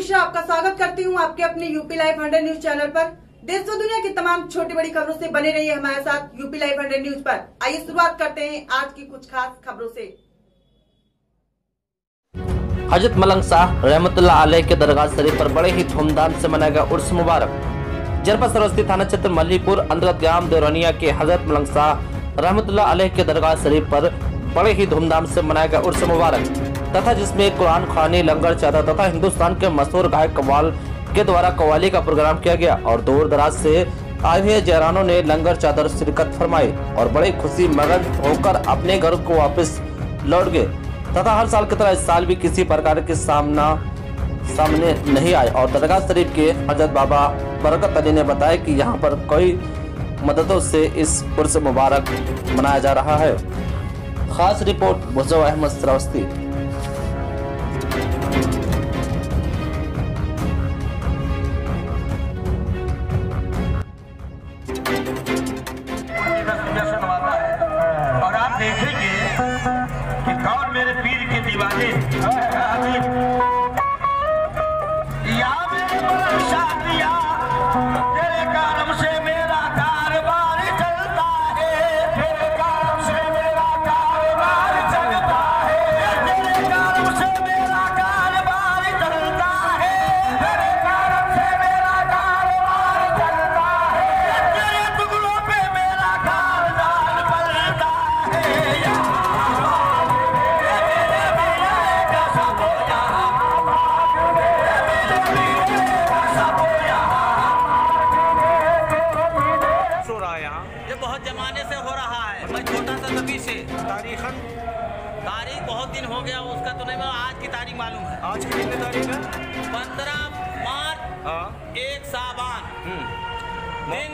मिश्रा आपका स्वागत करती हूं आपके अपने यूपी लाइव 100 न्यूज चैनल पर। देश व दुनिया की तमाम छोटी बड़ी खबरों से बने रहिए हमारे साथ यूपी लाइव 100 न्यूज पर। आइए शुरुआत करते हैं आज की कुछ खास खबरों से। हजरत मलंग शाह रहमतुल्लाह अलैह के दरगाह शरीफ पर बड़े ही धूमधाम से मनाया गया उर्स मुबारक। जनपद सरस्वती थाना क्षेत्र मल्लीपुर अंतर्गत ग्राम देवरनिया के हजरत मलंग शाह रहमतुल्लाह अलैह के दरगाह शरीफ पर बड़े ही धूमधाम से मनाया गया उर्स मुबारक तथा जिसमें कुरान खानी, लंगर, चादर तथा हिंदुस्तान के मशहूर गायक कव्वाल के द्वारा कव्वाली का प्रोग्राम किया गया और दूर दराज से आए हुए जयरानों ने लंगर चादर शिरकत फरमाई और बड़ी खुशी मगन होकर अपने घर को वापस लौट गए तथा हर साल की तरह इस साल भी किसी प्रकार के सामने नहीं आए। और दरगाह शरीफ के हजरत बाबा बरकत अली ने बताया कि यहाँ पर कई मददों से इस उर्स मुबारक मनाया जा रहा है। खास रिपोर्ट मुजफ्फर अहमद श्रावस्ती। और आप देखेंगे कि कौन मेरे पीर के दीवाने या मेरे शादिया तेरे कारण से मेरा कारोबार चलता है, तेरे कारण से मेरा कारोबार चलता है, तेरे कारण से मेरा कारोबार चलता है, तेरे कारण से मेरा कारोबार चलता है, तेरे टुकड़ों पे मेरा कारदान पलता है। ये बहुत जमाने से हो रहा है, मैं छोटा सा तभी से तारीख बहुत दिन हो गया उसका तो नहीं, मैं आज की तारीख मालूम है। आज की कितनी तारीख है? 15 मार्च 1 साबान दिन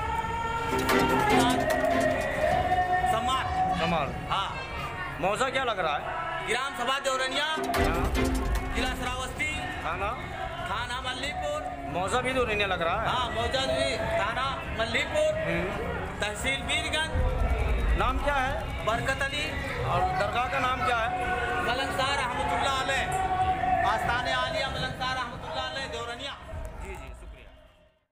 कमाल। हाँ, मौजा क्या लग रहा है? ग्राम सभा देवरनिया, जिला श्रावस्ती, थाना मल्लीपुर। मौजा भी तो नहीं लग रहा है। हाँ, मौजा भी थाना मल्लीपुर, तहसील वीरगंज। नाम क्या है? बरकत अली। और दरगाह का नाम क्या है? मलंग शाह रहमतुल्लाह अलैह, आस्थाने आलिया मलंग शाह रहमतुल्लाह